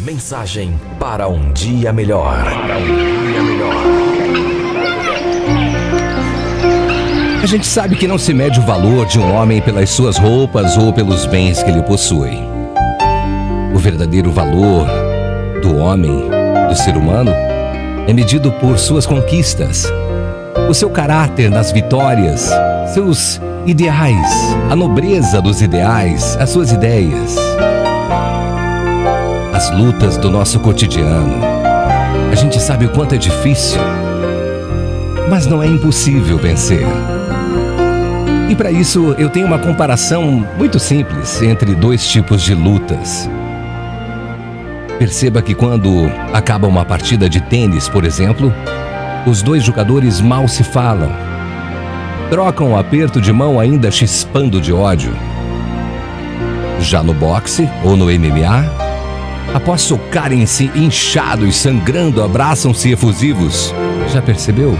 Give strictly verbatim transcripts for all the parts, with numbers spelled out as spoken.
Mensagem para um dia melhor. Para um dia melhor. A gente sabe que não se mede o valor de um homem pelas suas roupas ou pelos bens que ele possui. O verdadeiro valor do homem, do ser humano, é medido por suas conquistas, o seu caráter nas vitórias, seus ideais, a nobreza dos ideais, as suas ideias. As lutas do nosso cotidiano. A gente sabe o quanto é difícil, mas não é impossível vencer. E para isso eu tenho uma comparação muito simples entre dois tipos de lutas. Perceba que quando acaba uma partida de tênis, por exemplo, os dois jogadores mal se falam. Trocam um aperto de mão ainda chispando de ódio. Já no boxe ou no M M A, após socarem-se inchados, sangrando, abraçam-se efusivos. Já percebeu?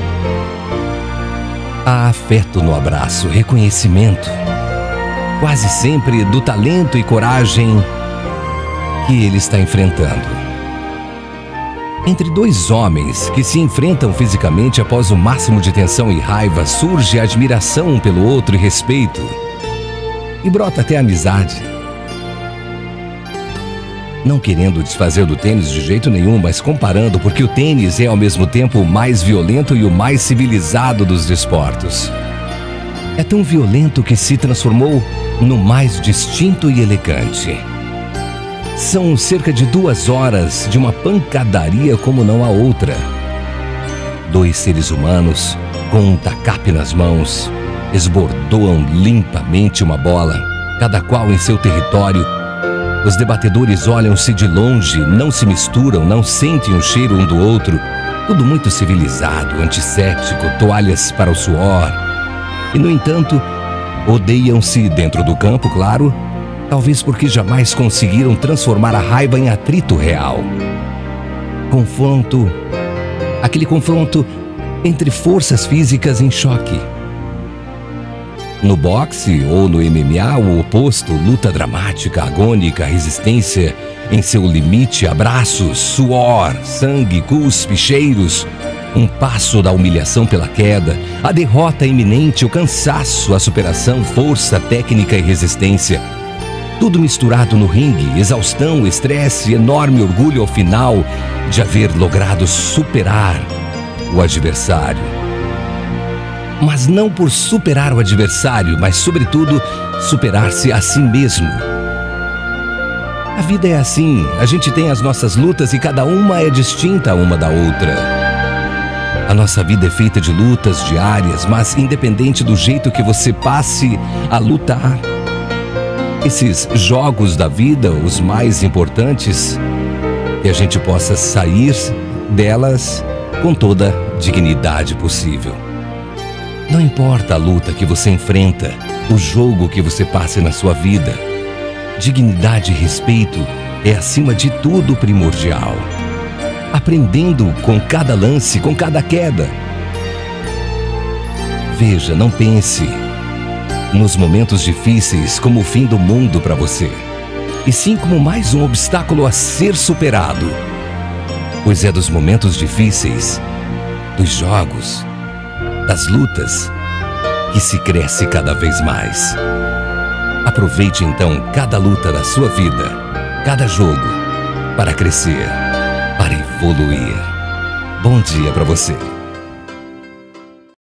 Há afeto no abraço, reconhecimento, quase sempre do talento e coragem que ele está enfrentando. Entre dois homens que se enfrentam fisicamente após o máximo de tensão e raiva, surge admiração um pelo outro e respeito. E brota até amizade. Não querendo desfazer do tênis de jeito nenhum, mas comparando, porque o tênis é ao mesmo tempo o mais violento e o mais civilizado dos desportos. É tão violento que se transformou no mais distinto e elegante. São cerca de duas horas de uma pancadaria como não há outra. Dois seres humanos, com um tacape nas mãos, esbordoam limpamente uma bola, cada qual em seu território. Os debatedores olham-se de longe, não se misturam, não sentem o cheiro um do outro. Tudo muito civilizado, antisséptico, toalhas para o suor. E, no entanto, odeiam-se dentro do campo, claro, talvez porque jamais conseguiram transformar a raiva em atrito real. Confronto, aquele confronto entre forças físicas em choque. No boxe ou no M M A, o oposto, luta dramática, agônica, resistência em seu limite, abraços, suor, sangue, cuspe, cheiros, um passo da humilhação pela queda, a derrota iminente, o cansaço, a superação, força, técnica e resistência. Tudo misturado no ringue, exaustão, estresse, enorme orgulho ao final de haver logrado superar o adversário. Mas não por superar o adversário, mas sobretudo superar-se a si mesmo. A vida é assim, a gente tem as nossas lutas e cada uma é distinta uma da outra. A nossa vida é feita de lutas diárias, mas independente do jeito que você passe a lutar, esses jogos da vida, os mais importantes, que a gente possa sair delas com toda a dignidade possível. Não importa a luta que você enfrenta, o jogo que você passe na sua vida, dignidade e respeito é acima de tudo primordial. Aprendendo com cada lance, com cada queda. Veja, não pense nos momentos difíceis como o fim do mundo para você, e sim como mais um obstáculo a ser superado. Pois é dos momentos difíceis, dos jogos, das lutas, que se cresce cada vez mais. Aproveite então cada luta da sua vida, cada jogo, para crescer, para evoluir. Bom dia para você.